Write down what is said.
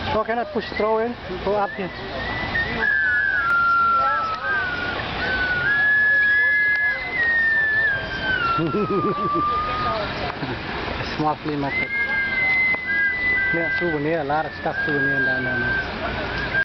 Oh, cannot push throw in. Go up here. Small flea market. Yeah, souvenir, a lot of stuff souvenir down there.